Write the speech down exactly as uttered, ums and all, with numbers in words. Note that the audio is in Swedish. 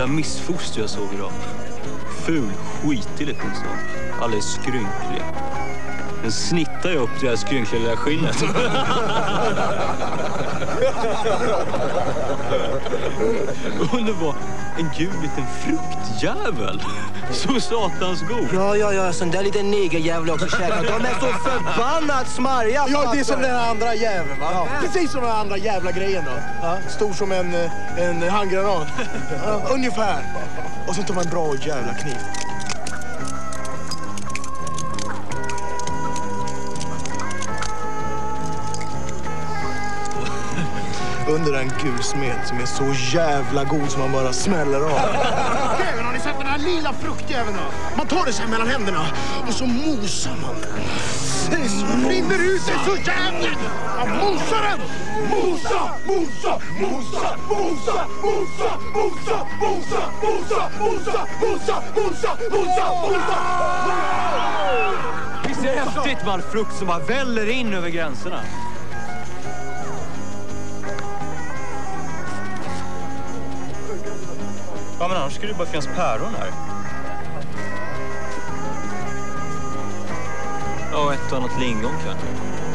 lilla missfoster jag såg idag. Ful, skitig liten sak. Alldeles skrynklig. Den snittar ju upp det här skrynkliga lilla skinnet. Underbar. En gul liten fruktjävel. Så satans god. Ja, ja, ja. Sån där liten negerjävel också käkar. De är så förbannat smarriga. Ja, det är som den andra jäveln, va? Ja. Precis som den andra jävla grejen då. Ja. Stor som en, en handgranat. Ja, ungefär. Och sen tar man en bra jävla kniv. Under en gulsmet som är så jävla god som man bara smäller av. Även har ni sett den här lilla fruktjäveln? Man tar det så här mellan händerna och så mosar man den. Det rinner ut det så jävligt! Man mosar den! Mosa, mosa, mosa, mosa, mosa, mosa, mosa, mosa, mosa, mosa, mosa, mosa, mosa. Visst är det häftigt med all frukt som bara väller in över gränserna? Ja, men annars skulle det bara finnas päron här. Ja, ett och annat lingon kanske.